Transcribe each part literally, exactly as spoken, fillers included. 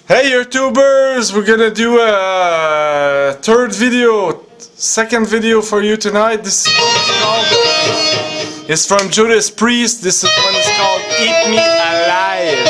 Hey YouTubers, we're gonna do a third video, second video for you tonight. This is what it's called. It's from Judas Priest. This is one is called Eat Me Alive.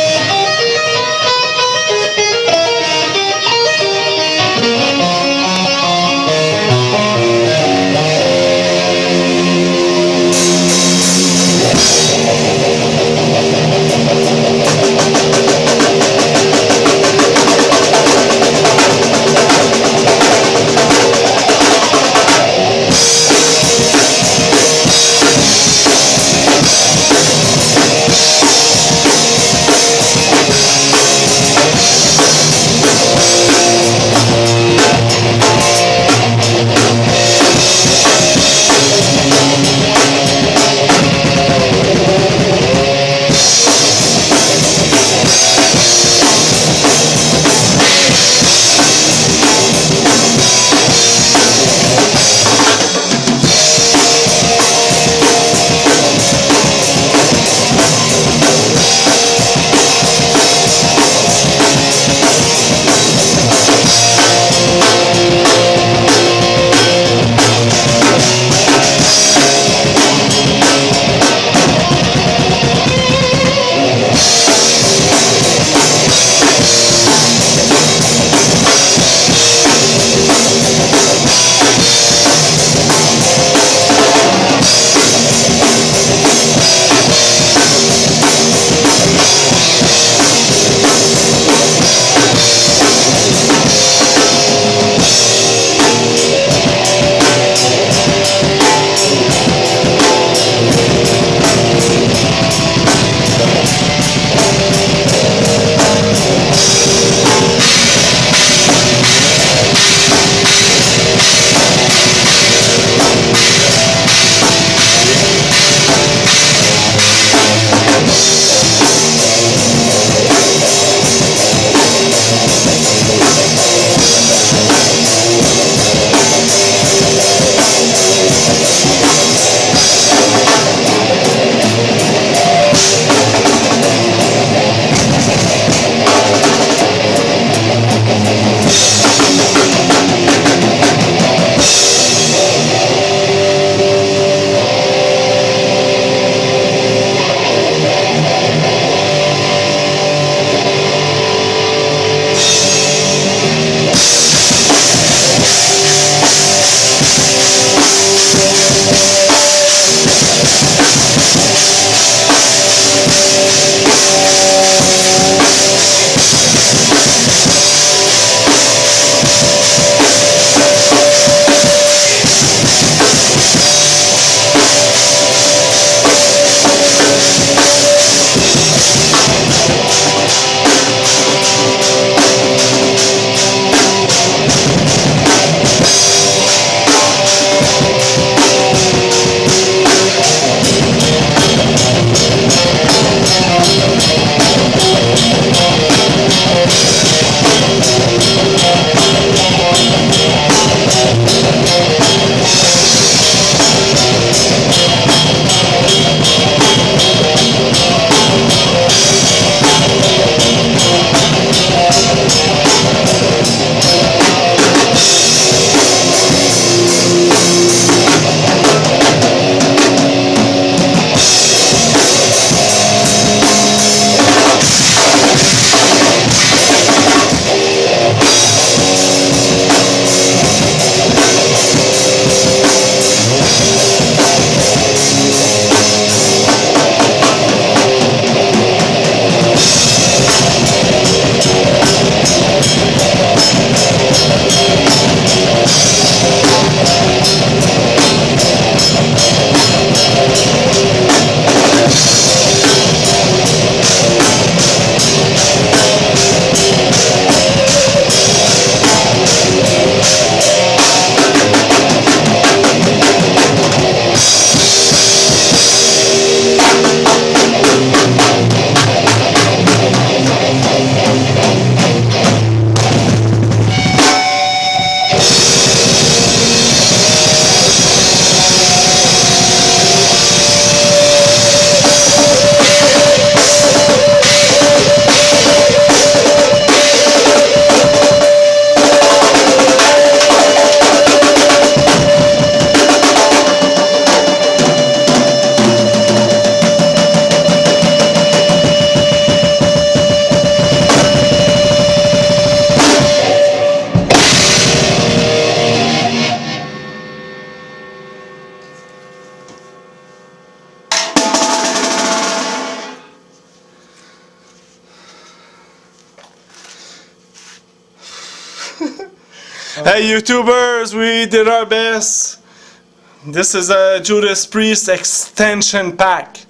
Hey YouTubers, we did our best. This is a Judas Priest extension pack.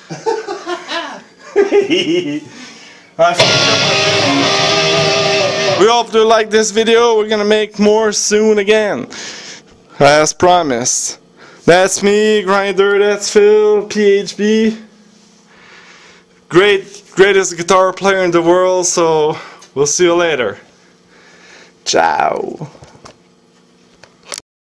We hope you like this video. We're gonna make more soon again, as promised. That's me, Grinder. That's Phil, P H B. Great, greatest guitar player in the world. So we'll see you later. Ciao.